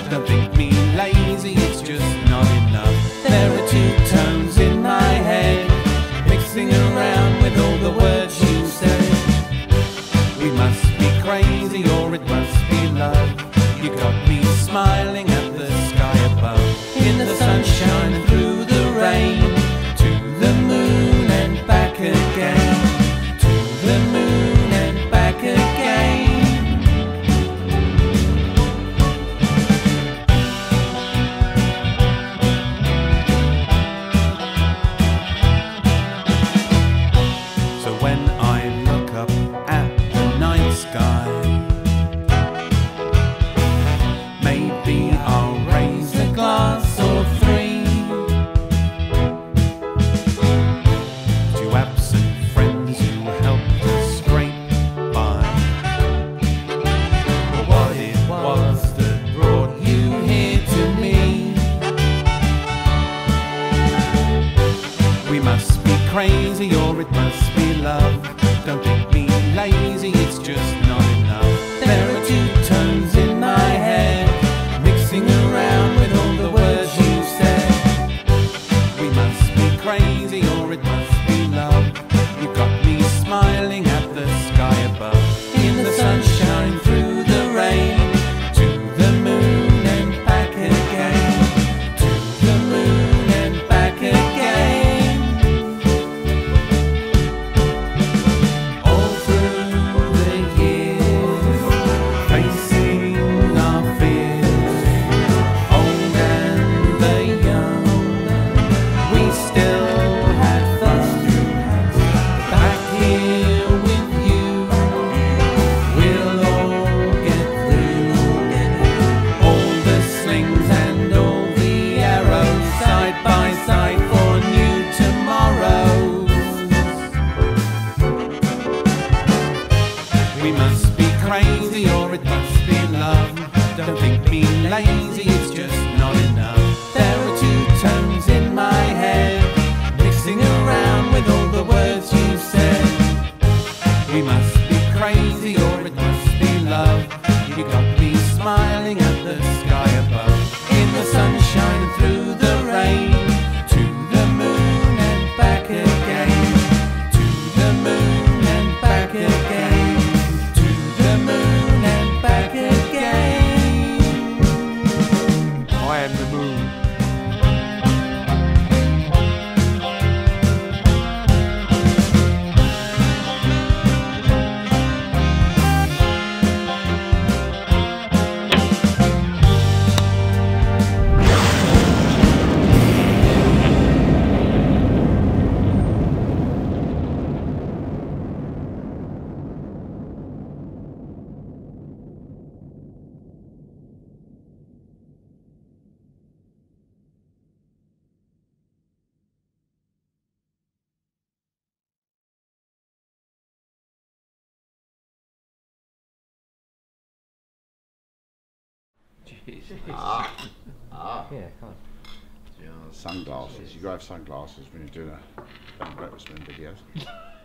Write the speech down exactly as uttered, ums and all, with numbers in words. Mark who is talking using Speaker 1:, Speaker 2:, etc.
Speaker 1: Don't think me lazy, it's just not enough. There are two tones in my head, mixing around with all the words you said. We must be crazy or it must be love. You got me smiling at the sky above, in the sunshine and through the rain, to the moon and back again, to the moon and back again. So when I look up at the night sky, maybe I'll raise a glass or three to absent friends who helped us scrape by, or what it was that brought you here to me. We must be crazy or it must be love. Don't think me lazy, it's just not enough. There are two tones in my head, mixing around with all the words you said. We must be crazy or it must be love. You got me smiling at the sky above, in the sunshine through the rain, to the moon and back again, to the moon and back again. All through the years, facing our fears, old and the young, we still had fun. Back here with you, we'll all get through all the slings and all the arrows, side by side for new tomorrows. We must be crazy or it must be love. Don't think me lazy, it's just not enough. There are two tones in my head, mixing around with all the words you said. We must be crazy or it must be love. You got me smiling at the sky above, in the sunshine and through the rain, to the moon and back again, to the moon and back again, to the moon and back again.
Speaker 2: I am the moon.
Speaker 3: Ah, ah.
Speaker 2: Yeah, come on.
Speaker 3: You know, sunglasses. You gotta have sunglasses when you're doing a bed and breakfast in videos.